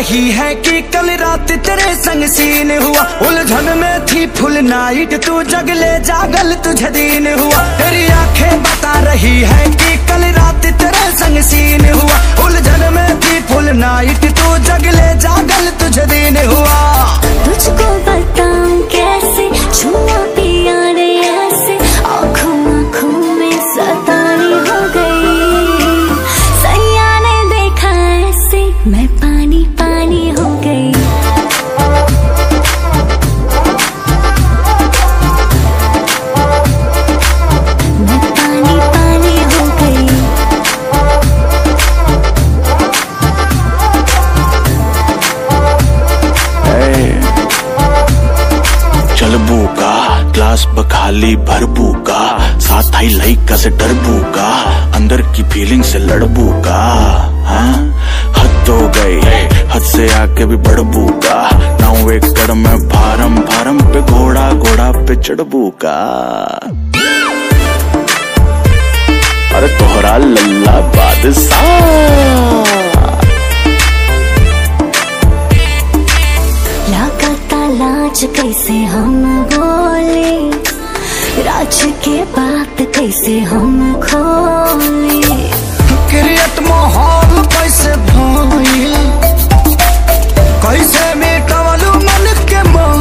रही है कि कल रात तेरे संग सीन हुआ। उलझन में थी फुल नाइट, तू जगले जागल तुझे दिन हुआ। तेरी आंखें बता रही है कि कल रात तेरे संग सीन हुआ। उलझन में थी फुल नाइट, तू जगले जागल तुझे दिन हुआ। तुझको बताऊं कैसे, छुआ पिया ने ऐसे, आँखों आँखों में सतानी हो गई। सैया ने देखा ऐसे, मैं पानी पानी हो गई। मैं पानी पानी हो गई। चलबू का ग्लास बखाली भरबू का, साथ आई लइका से डरबू का, अंदर की फीलिंग से लड़बू का। हाँ हद हो गई, हद से आके भी बढ़बू का। 9 एकड़ में फारम फारम पे घोड़ा, घोड़ा पे चढ़बू का। अरे तोहरा लल्ला बादशाह। लाज कैसे हम बोले, राज के बात कैसे हम खोले। क्रिएट माहौल कैसे भइल, कैसे मिटवलू मन के मोह।